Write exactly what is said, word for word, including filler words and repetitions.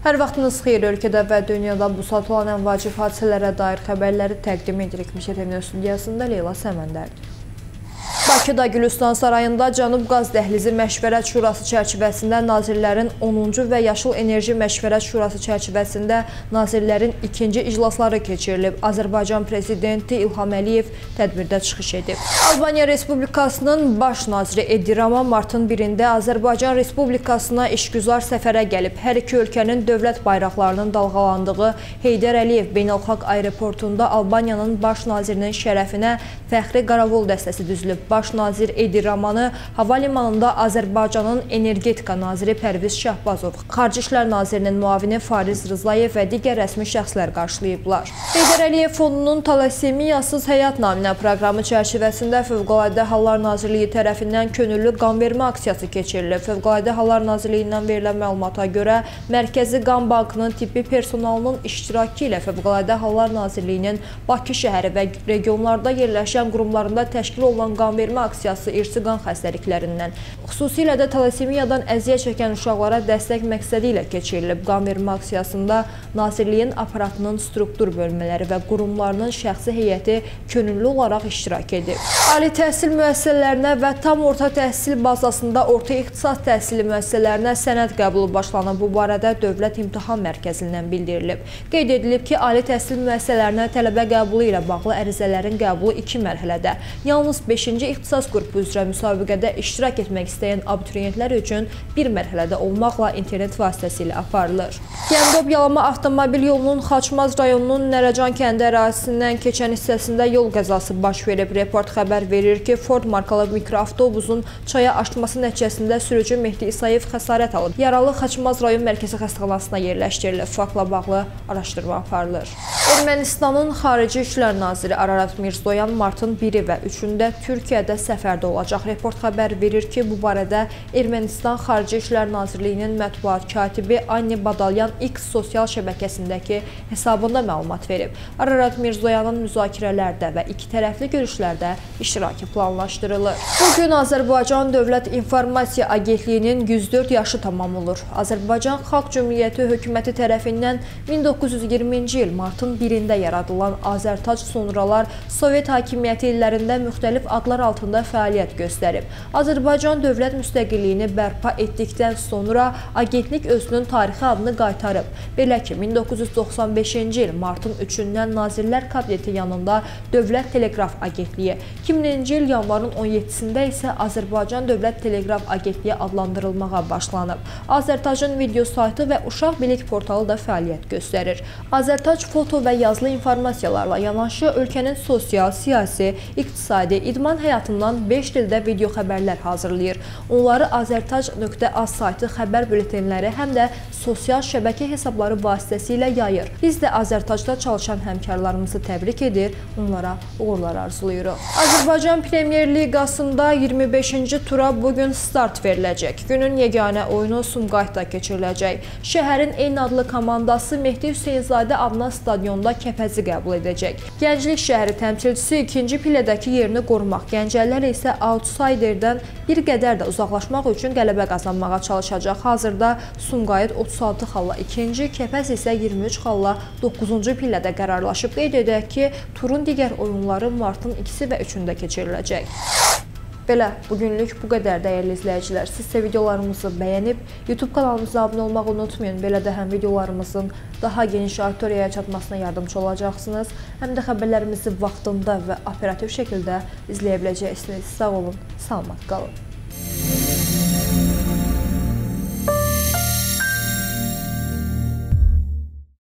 Hər vaxtınız xeyir, ölkədə və dünyada bu saat olan ən vacib hadisələrə dair xəbərləri təqdim edirik. Mişə T V studiyasında Leyla Səməndərdir. Bakıda Gülüstan Sarayında Cənub Qaz Dəhlizi Məşvərət Şurası çərçivəsində Nazirlərin onuncu və Yaşıl Enerji Məşvərət Şurası çərçivəsində Nazirlərin ikinci iclasları keçirilib. Azərbaycan Prezidenti İlham Əliyev tədbirdə çıxış edib. Albaniya Respublikasının baş naziri Edi Rama martın birində Azərbaycan Respublikasına işgüzar səfərə gəlib. Hər iki ölkənin dövlət bayraqlarının dalğalandığı Heydər Əliyev Beynəlxalq Aeroportunda Albaniyanın baş nazirinin şərəfinə fəxri qaravul dəstəsi düzülüb. Baş nazir Edi Ramanı hava limanında Azərbaycanın energetika naziri Pərviz Şahbazov, Xarici İşlər Nazirinin müavini Fariz Rızayev və digər rəsmi şəxslər qarşılayıblar. Heydər Əliyev Fondunun Talassemiyasız Həyat naminə proqramı çərçivəsində Fövqəladə Hallar Nazirliyi tərəfindən könüllü qanvermə aksiyası keçirilib. Fövqəladə Hallar Nazirliyindən verilən məlumata görə Mərkəzi Qan Bankının tibbi personalının iştirakı ilə Fövqəladə Hallar Nazirliyinin Bakı şəhəri və regionlarda yerləşən qurumlarında təşkil olunan qanvermə aksiyası irsi qan xəstəliklərindən, xüsusilə də talasemiyadan əziyyət çəkən uşaqlara dəstək məqsədi ilə keçirilib. Qanvermə aksiyasında Nazirliyin aparatının struktur bölmələri və qurumlarının şəxsi heyəti könüllü olaraq iştirak edib. Ali təhsil müəssisələrinə və tam orta təhsil bazasında orta ixtisas təhsili müəssisələrinə sənəd qəbulu başlanıb. Bu barədə Dövlət İmtahan Mərkəzindən bildirilib. Qeyd edilib ki, ali təhsil müəssisələrinə tələbə qəbulu ilə bağlı ərizələrin qəbulu iki mərhələdə, yalnız beşinci ixtisas qrupu üzrə müsabiqədə iştirak etmək istəyən abituriyentlər üçün bir mərhələdə olmaqla internet vasitəsilə aparılır. Gəndab-Yalama avtomobil yolunun Xaçmaz rayonunun Nərəcan kəndi ərazisindən keçən hissəsində yol qəzası baş verib. Report xəbər verir ki, Ford markalı mikroavtobusun çaya aşması nəticəsində sürücü Mehdi İsayev xəsarət alıb. Yaralı Xaçmaz rayon mərkəzi xəstəxanasına yerləşdirilib. Faktla bağlı araşdırma aparılır. Ermənistanın Xarici İşlər Naziri Ararat Mirzoyan martın biri və üçündə Türkiyədə səfərdə olacaq. Report xəbər verir ki, bu barədə Ermənistan Xarici İşlər Nazirliyinin mətbuat katibi Anni Badalyan X sosial şəbəkəsindəki hesabında məlumat verib. Ararat Mirzoyanın müzakirələrdə və iki tərəfli görüşlərdə iştirakı planlaşdırılır. Bugün Azərbaycan Dövlət İnformasiya Agentliyinin yüz dörd yaşı tamam olur. Azərbaycan Xalq Cümhuriyyəti hökuməti tərəfindən min doqquz yüz iyirminci il martın birində yaradılan Azərtac sonralar Sovet hakimiyyəti illərində müxtəlif adlar altında fəaliyyət göstərib. Azərbaycan dövlət müstəqilliyini bərpa etdikdən sonra agentlik özünün tarixi adını qaytarıb. Belə ki, min doqquz yüz doxsan beşinci il martın üçündən Nazirlər Kabineti yanında Dövlət Teleqraf Agentliyi, iki minci il yanvarın on yeddisində isə Azərbaycan Dövlət Teleqraf Agentliyi adlandırılmağa başlanıb. Azərtacın video saytı və uşaq bilik portalı da fəaliyyət göstərir. Azərtac foto və yazılı informasiyalarla yanaşı ölkənin sosial, siyasi, iqtisadi, idman həyatından beş dildə video xəbərlər hazırlayır. Onları azərtac nöqtə az saytı xəbər bültenləri həm də sosial şəbəkə hesabları vasitəsilə yayır. Biz də Azərtacda çalışan həmkarlarımızı təbrik edir, onlara uğurlar arzulayırıq. Azərbaycan Premyer Liqasında iyirmi beşinci tura bugün start veriləcək. Günün yeganə oyunu Sumqayıtda keçiriləcək. Şəhərin eyni adlı komandası Mehdi Hüseynzadə adına stadionda Kəpəzi qəbul edəcək. Gənclik şəhəri təmsilçisi ikinci pillədəki yerini qorumaq, Gəncəllər isə outsiderdən bir qədər də uzaqlaşmaq üçün qələbə qazanmağa çalışacaq. Hazırda Sumqayıt otuz altı xalla ikinci, Kəpəz isə iyirmi üç xalla doqquzuncu pillədə qərarlaşıb. Qeyd edək ki, turun digər oyunları martın ikisi və üçündə keçiriləcək. Belə, bugünlük bu qədər dəyərli izləyicilər. Siz isə videolarımızı bəyənib, YouTube kanalımıza abunə olmağı unutmayın. Belə də həm videolarımızın daha geniş auditoriyaya çatmasına yardımcı olacaqsınız, həm də xəbərlərimizi vaxtında və operativ şəkildə izləyə biləcəksiniz. Sağ olun, salamat qalın.